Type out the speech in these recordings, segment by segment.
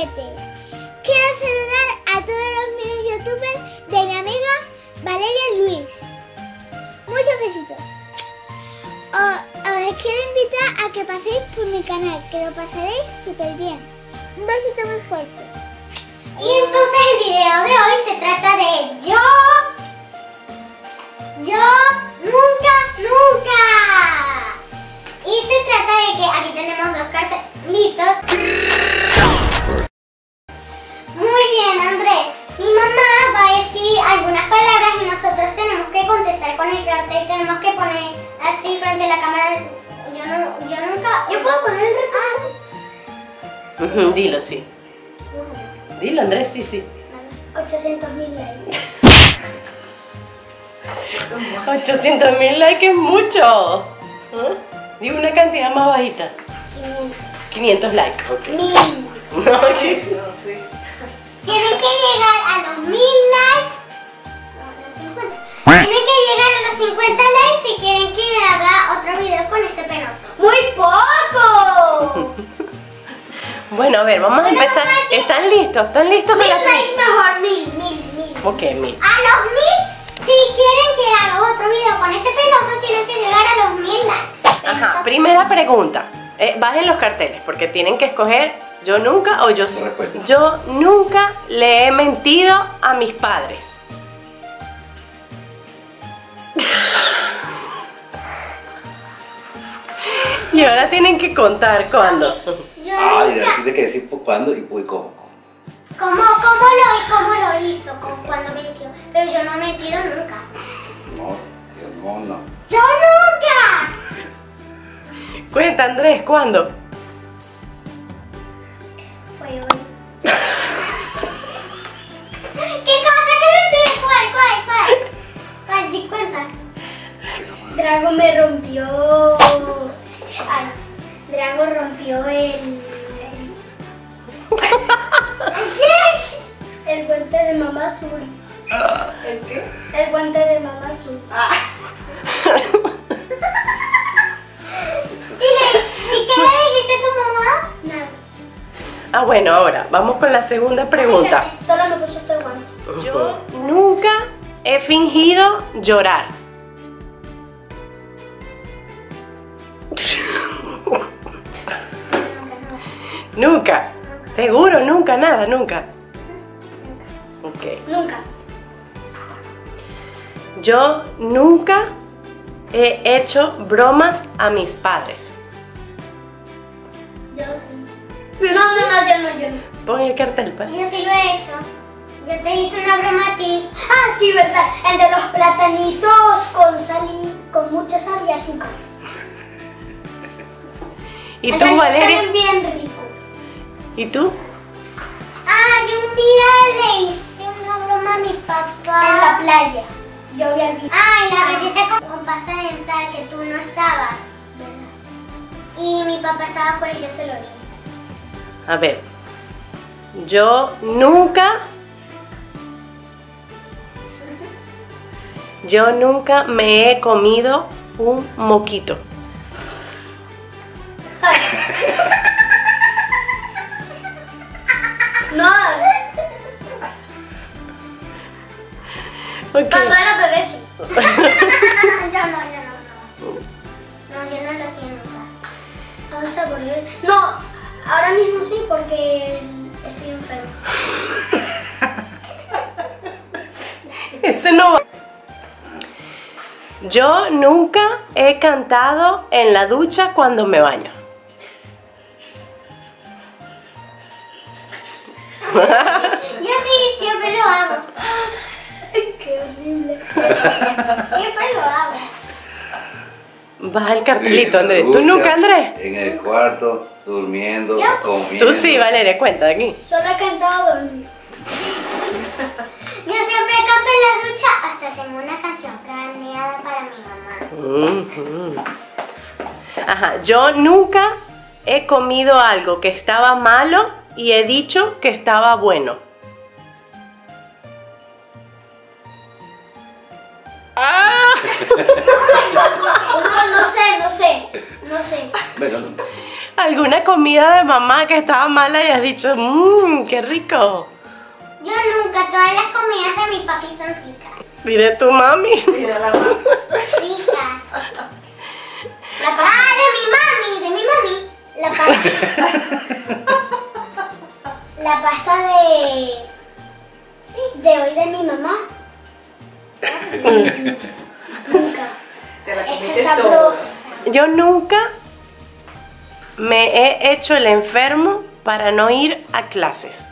Quiero saludar a todos los mini youtubers de mi amiga Valeria Luis. Muchos besitos. Os quiero invitar a que paséis por mi canal, que lo pasaréis súper bien. Un besito muy fuerte. Y entonces el video de hoy se trata de yo nunca. Y se trata de que aquí tenemos dos cartelitos. Muy bien, Andrés. Mi mamá va a decir algunas palabras y nosotros tenemos que contestar con el cartel. Tenemos que poner así frente a la cámara. Yo nunca. ¿Yo puedo poner el reto? Dilo, sí. Dilo, Andrés, sí. 800.000 likes. 800.000 likes es mucho. Di una cantidad más bajita. 500 likes. Okay. 1000. No, sí. Tienen que llegar a los 1000 likes. No, los 50. Tienen que llegar a los 50 likes si quieren que haga otro video con este penoso. ¡Muy poco! Bueno, a ver, vamos a empezar. ¿Están listos? ¿Están listos? 1000 likes mejor, 1000. Ok, 1000. A los 1000, si quieren que haga otro video con este penoso, tienen que llegar a los 1000 likes. Ajá, primera pregunta. Bajen los carteles porque tienen que escoger yo nunca o yo sí. Yo nunca le he mentido a mis padres. Y ahora tienen que contar cuándo. Ay, tiene que decir por cuándo y por cómo. ¿Cómo lo hizo? Cuando mintió. Pero yo no he mentido nunca. No. ¡Yo nunca! Cuenta, Andrés, ¿cuándo? Fue hoy. ¿Qué cosa que mentira? ¿Cuál? Di cuenta. Drago me rompió. Ay, Drago rompió el guante de mamá azul. ¿El qué? El guante de mamá azul. ¿Y qué le dijiste a tu mamá? Nada. Ah, bueno, ahora vamos con la segunda pregunta. Solo me puso este guante. Yo nunca he fingido llorar. Nunca. Seguro, nunca, nada, nunca. Ok. Nunca. Yo nunca he hecho bromas a mis padres. Yo sí. No, yo no. Pon el cartel, pues. Yo sí lo he hecho. Yo te hice una broma a ti. Ah, sí, verdad. El de los platanitos con mucha sal y azúcar. ¿Y tú, Valeria? Están bien ricos. ¿Y tú? Ah, yo un día le hice una broma a mi papá. En la playa. Yo vi al Ah, en la galleta con pasta dental que tú no estabas. ¿Verdad? Y mi papá estaba afuera y yo se lo di. A ver. Yo nunca me he comido un moquito. No. Okay. Cuando era bebé sí. Yo no. No, yo no lo hacía nunca. Vamos a volver. No, ahora mismo sí porque estoy enfermo. Ese no va. Yo nunca he cantado en la ducha cuando me baño. Yo sí, siempre lo hago. Qué horrible. Siempre lo hago. Baja el cartelito, Sí, Andrés. ¿Tú ducha, nunca, Andrés? En el cuarto, durmiendo, ¿Yo? comiendo. Tú sí, Valeria, cuenta de aquí. Solo he cantado dormir. Yo siempre canto en la ducha hasta tengo una canción planeada para mi mamá. Ajá, yo nunca he comido algo que estaba malo y he dicho que estaba bueno. No sé. Bueno, ¿Alguna comida de mamá que estaba mala y has dicho, mmm, qué rico? Yo nunca, todas las comidas de mi papi son ricas. ¿Y de tu mami? Ricas. De mi mami. La pasta de... Sí, de hoy de mi mamá. Nunca. Está sabrosa. Yo nunca me he hecho el enfermo para no ir a clases.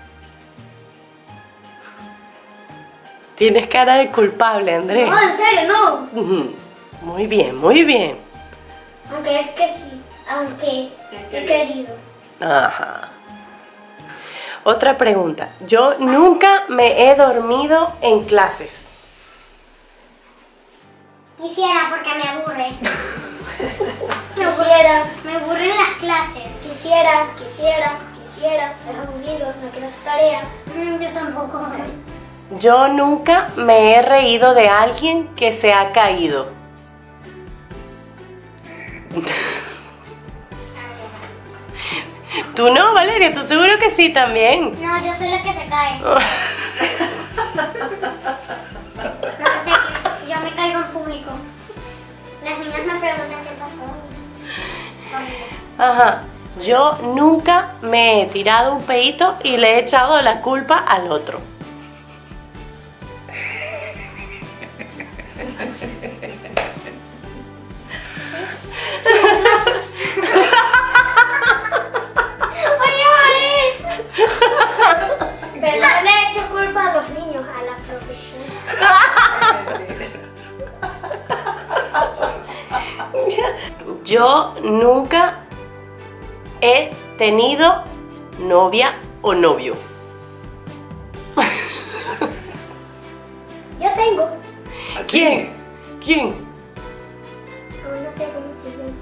Tienes cara de culpable, Andrés. No, en serio, no. Ujú. Muy bien, muy bien. Aunque es que sí, aunque he querido. Ajá. Otra pregunta. Yo nunca me he dormido en clases. Quisiera porque me aburre. Me aburren las clases. Quisiera. Es aburrido, no quiero hacer tarea. Yo tampoco. Yo nunca me he reído de alguien que se ha caído. ¿Tú no, Valeria? ¿Tú seguro que sí también? No, yo soy la que se cae. No sé, yo me caigo en público. Las niñas me preguntan qué pasó. Ajá. Yo nunca me he tirado un peito y le he echado la culpa al otro. Oye, Maris. Pero no le he hecho culpa a los niños, a la profesora. Yo nunca he tenido novia o novio. Yo tengo. ¿Quién? ¿Quién? No sé cómo se llama.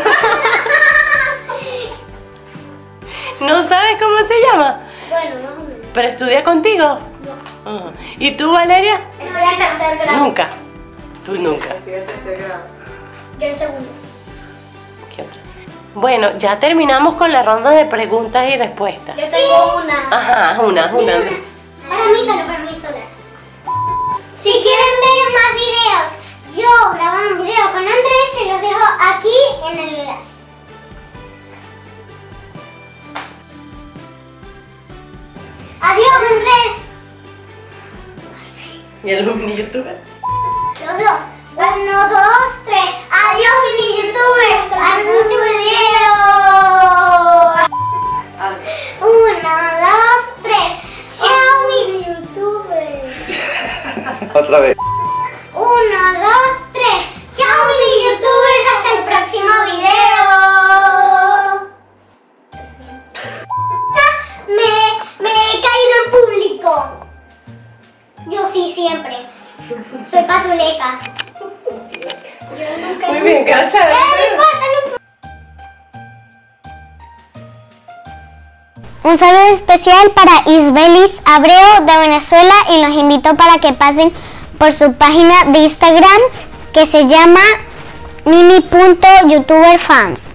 ¿No sabes cómo se llama? Bueno, más o menos. ¿Pero estudia contigo? No. Ah. ¿Y tú, Valeria? Estoy en tercer grado. Nunca. Tú nunca. Yo en segundo. ¿Qué otra? Bueno, ya terminamos con la ronda de preguntas y respuestas. Yo tengo una. Ajá, una. Para mí sola. Si quieren ver más videos, yo grabando un video con Andrés, se los dejo aquí en el enlace. Adiós, Andrés. ¿Y el mini youtuber? Los dos. 1, 2, 3. Adiós, mini youtubers. Hasta el próximo video. 1, 2, 3. Chao, mini youtubers. Otra vez. 1, 2, 3. Chao, mini youtubers. Hasta el próximo video. Me he caído en público. Yo sí, siempre. Soy patuleca. Yo nunca. Muy bien, cacha. No importa. Un saludo especial para Isbelis Abreu de Venezuela y los invito para que pasen por su página de Instagram que se llama mini.youtuberfans.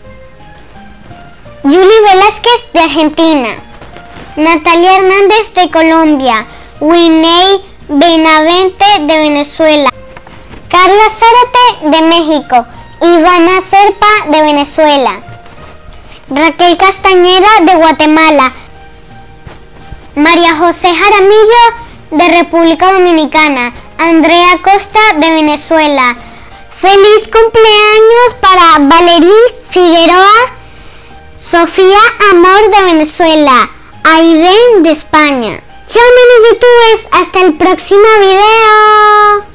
Julie Velázquez de Argentina, Natalia Hernández de Colombia, Winey Benavente de Venezuela, Carla Zárate de México, Ivana Serpa de Venezuela, Raquel Castañeda de Guatemala, María José Jaramillo de República Dominicana, Andrea Costa de Venezuela. ¡Feliz cumpleaños para Valerín Figueroa, Sofía Amor de Venezuela, Aiden de España! ¡Chao, mini youtubers! ¡Hasta el próximo video!